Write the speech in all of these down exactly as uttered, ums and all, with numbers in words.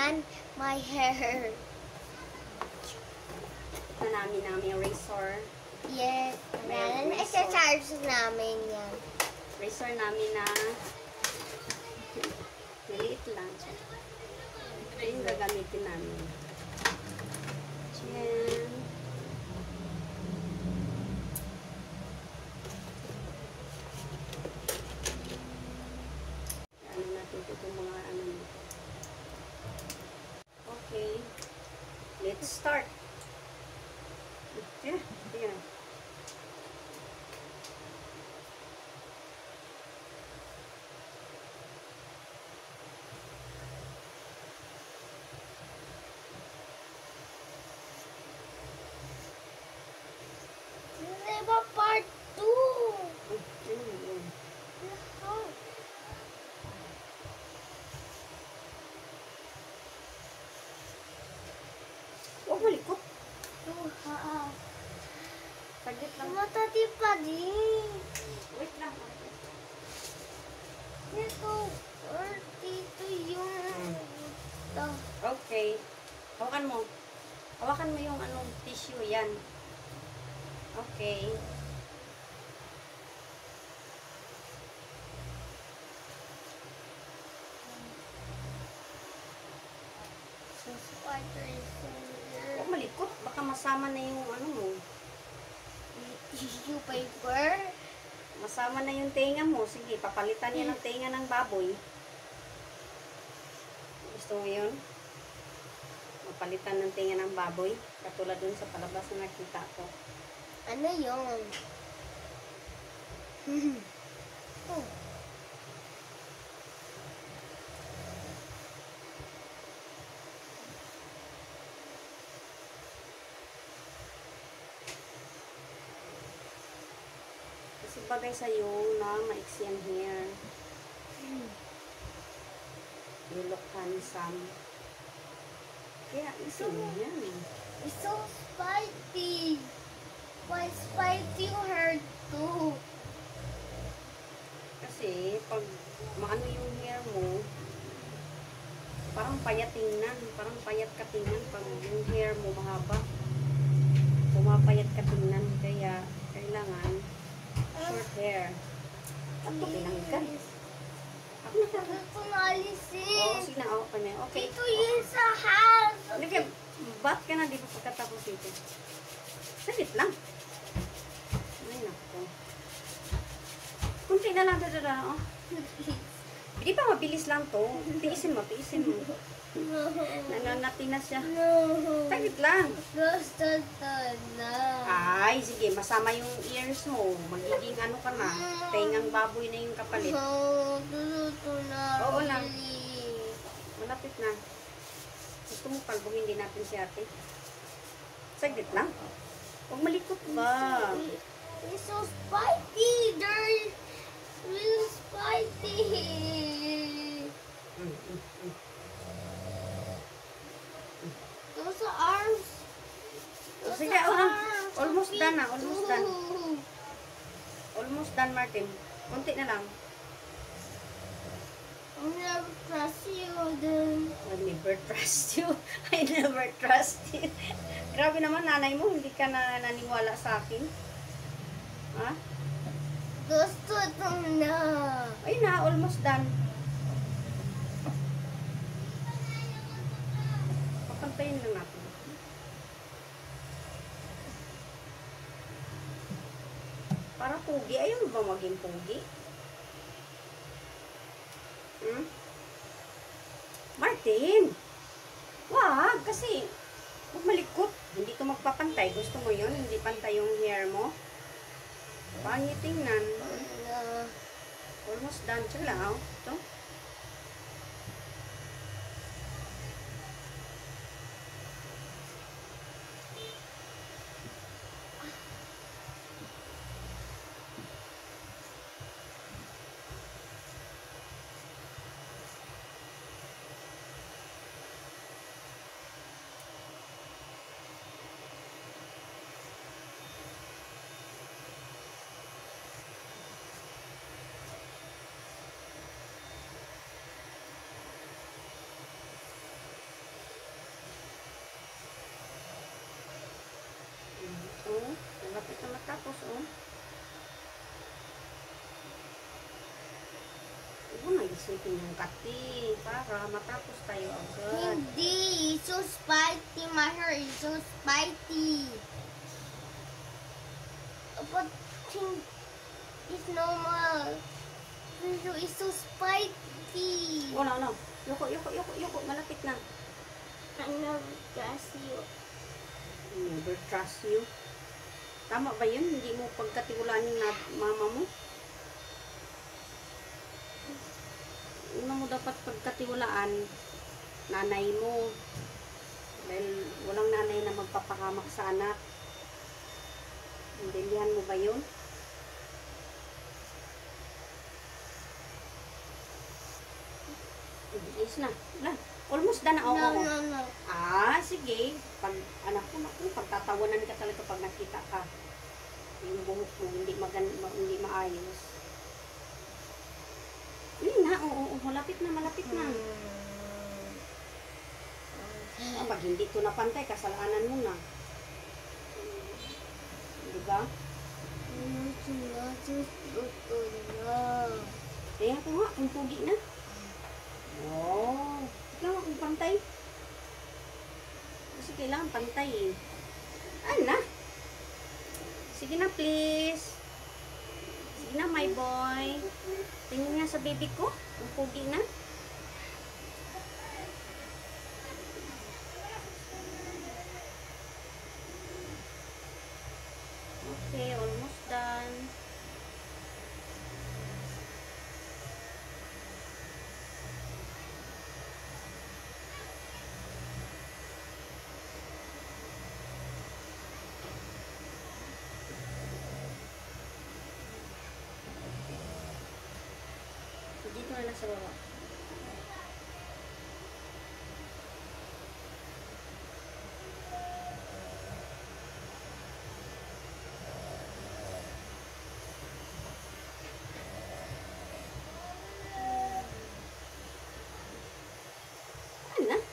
man my hair. Ito namin namin razor. Yes. May Naman, razor. isa-charge namin yan. Razor namin na maliit lang. Ito yung gagamitin namin. Diyan. Ano natin ito itong mga ano nito. Okay. Let's start. Yeah, tingnan na. Diba part two? Ay, ano yun? Huwag malikot. Tuha. Saglit lang. Matati pa din. Wait lang. Dito, or dito yung... Ito. Okay. Hawakan mo. Hawakan mo yung anong tissue yan. Okay. So, spider is in here. Huwag malikot. Baka masama na yung ano mo. Tissue paper. Masama na yung tenga mo. Sige, papalitan niya ng tenga ng baboy. Gusto mo yun? Mapalitan ng tenga ng baboy. Katulad dun sa palabas na nakita ko. Ano yun? Oh. Kasi bagay sa'yo na maiksi ang hair. You look handsome. Kaya isin mo yan. It's so spicy. Why spicy hurt too? Kasi pag maano yung hair mo, parang payat tingnan. Parang payat ka tingnan pag yung hair mo mahaba. Pumapayat ka tingnan. Kaya kailangan short hair. At ito pinanggan. Ako na talaga. Gusto na alisin. Oo, sige na. Okay na. Okay. Ito yun sa house. Halika, ba't ka na di pa pagkatapos dito? Saglit lang. Ay, naku. Kunti na lang dito na, oh. Hindi pa mabilis lang to. Tiisin mo, tiisin mo. No. Nangangati na siya. No. Saglit lang. Gusto na. Ay, sige, masama yung ears mo. Magiging ano ka na. Tengang baboy na yung kapalit. Oh, gusto na. Oo na. really. Malapit na. Gusto mo palbugin din natin si ate? Saglit lang. Huwag malikot ba? It's so spicy. They're really spicy. Mm, mm, mm. Those are arms. Those Sige, are oh, arms. almost done na, almost done. Ooh. Almost done, Martin. Kunti na lang. I'll never trust you then. I never trust you. I never trust you. Grabe naman, nanay mo, hindi ka na naniwala sa akin. Ha? Gusto ito na. Ayun na, almost done. Papantayin lang natin. Para pugi. Ayaw mo ba maging pugi? Hmm? Martin! Wag! Kasi, huwag malikot. Hindi to magpapantay. Gusto mo yun? Hindi pantay yung hair mo? Pangit tingnan. Na. Almost done. Tsaka lang, oh. Ito. lapitin yung kati para matapos tayo agad. Hindi, it's so spicy. My hair is so spicy. But it's normal. It's so spicy. Wala, wala. Yuko, yuko, yuko, yuko. Malapit na. I never trust you. Never trust you. Tama ba yun? Hindi mo pagkatiwalaan yung na- mama mo? Una mo dapat pagkatiwalaan nanay mo. Dahil walang nanay na magpapahamak sa anak. Intindihan mo ba yun? Ayos na. Wala. Almost done na. Oo, No, oo. no, no. Ah, sige. Pag, anak ko, naku, pagtatawanan ka talaga pag nakita ka. Yung buhok mo, hindi, magan, ma, hindi maayos. Yun na, oo, oo, malapit na, malapit na. Ah, pag hindi ito napantay, kasalanan mo na. Diba? Kaya ko nga, kung pugi na. Oh, ikaw nga kung pantay. Kasi kailangan pantay eh. Ano na? Sige na, please. Sige na, my boy. Tingin nga sa baby ko. Ang pugi na. Okay, almost done. Dito na lang sa baba. Ano na?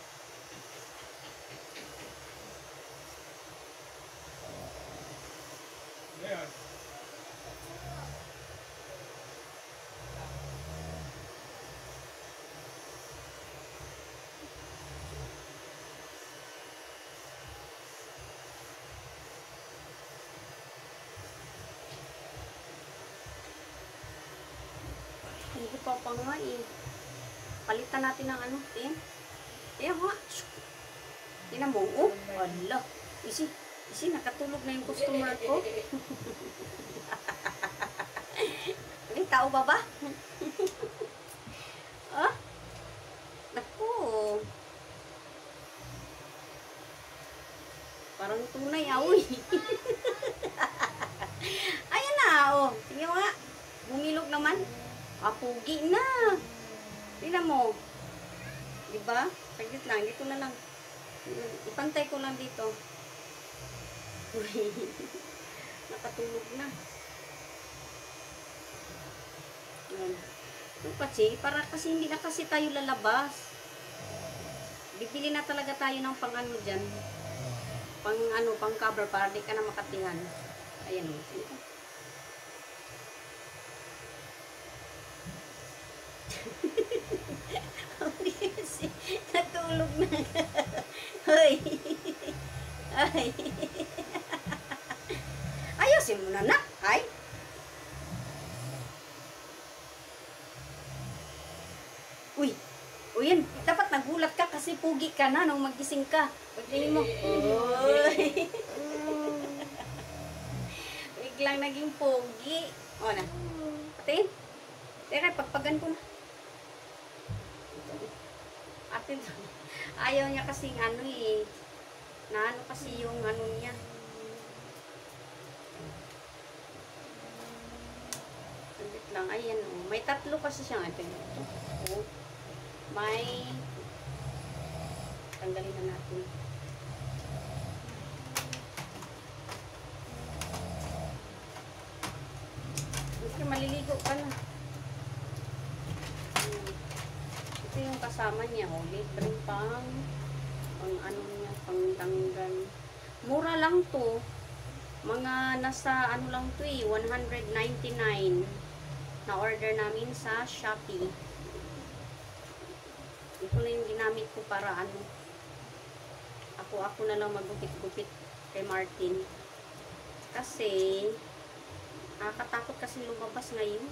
Hindi pa pa nga eh. Palitan natin ng ano, eh. Ayan nga. Tinan mo, oh. Wala. Isi, isi, nakatulog na yung customer ko. May tao ba ba? Ah? Naku. Parang tunay, aoy. Ayan na, oh. Tingnan mo nga. Bumilog naman. Apugi na. Tingnan mo. Diba? Saglit lang. Dito na lang. Ipantay ko lang dito. Nakatulog na. Yan. Ito kasi, para kasi hindi na kasi tayo lalabas. Bibili na talaga tayo ng pang ano dyan. Pang ano, pang cover para di ka na makatihan. Ayan o. Ito. Natulog na. Hoy. Ay. Ayusin mo na na. Ay. Uy. Uy, yan. Dapat nagulat ka kasi pugi ka na nung magising ka. Pagtingin mo. Uy. Biglang naging pogi. O na. Pati. Teka, pagpagan ko na. Atin. Ayaw niya kasing ano eh. Na ano kasi yung ano niya. Saglit lang. Ayan o. Oh. May tatlo kasi siyang ito. Ito. Oh. May tanggalin na natin. Kasi maliligo ka na. Ito yung kasama niya, oh, libreng pang pang ano niya, pang tanggal. Mura lang to. Mga nasa ano lang to eh, one hundred ninety-nine. Na order namin sa Shopee. ito na yung ginamit ko para ano, ako ako na lang magupit-gupit kay Martin. Kasi nakakatakot kasi lumabas ngayon.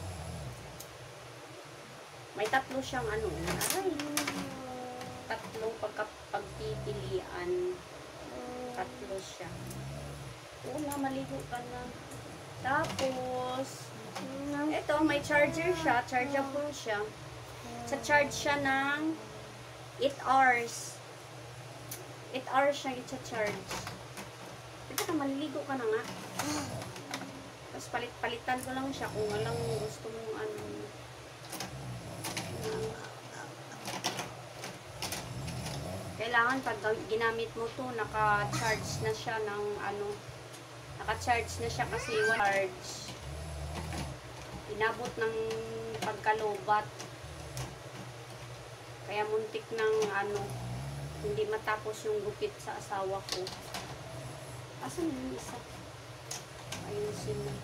May tatlo siyang ano, ay, tatlong pagka, pagpipilian. Tatlo siya. Oo na, maligo ka na. Tapos, ito, may charger siya. Chargeable siya. Sa charge siya ng eight hours. eight hours siya i-charge. Ito ka, maliligo ka na nga. Tapos palit-palitan ko lang siya kung walang gusto mong ano. Kailangan pag ginamit mo to, naka-charge na siya ng ano, naka-charge na siya kasi charge. Inabot ng pagkalobat. Kaya muntik ng ano, hindi matapos yung gupit sa asawa ko. Asan yung isa? Ayusin mo.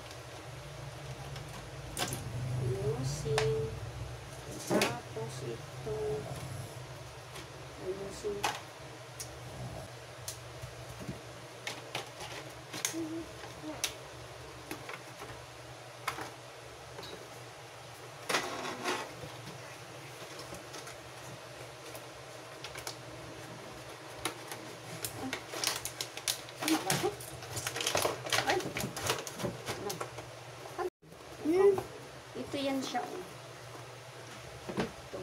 Ayusin. Tapos ito. Ayusin. Ano ba ito? Ay. Ano? Oh, ito yan siya. Oh. Ito.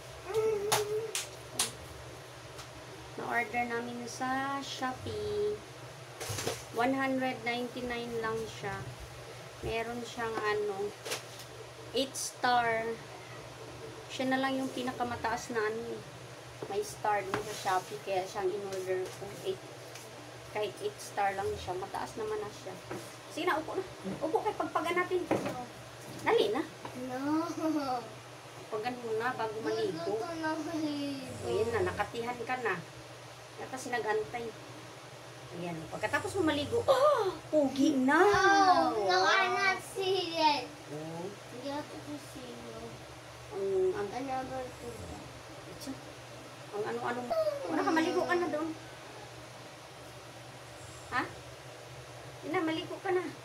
Na-order namin sa Shopee. one ninety-nine lang siya. Meron siyang ano, eight star. Siya na lang yung pinakamataas na ano. May star din sa Shopee. Kaya siyang in-order ko. eight. Kahit eight star lang siya. Mataas naman na siya. Sige na, upo na. Upo kay pagpagan natin. Dali na. No. Paggan mo na bago maligo. Gusto ko na maligo. O yan na, nakatihan ka na. Kaya kasi nag-antay. Ayan. Pagkatapos mo maligo, oh! Pugi na! Oh, no, I'm not seated. Oh. You have to see you. Ang, ang, I never do that. Ito. Ang ano-ano mo. Wala ka, maligo ka na doon. Ha? Yun na, maligo ka na.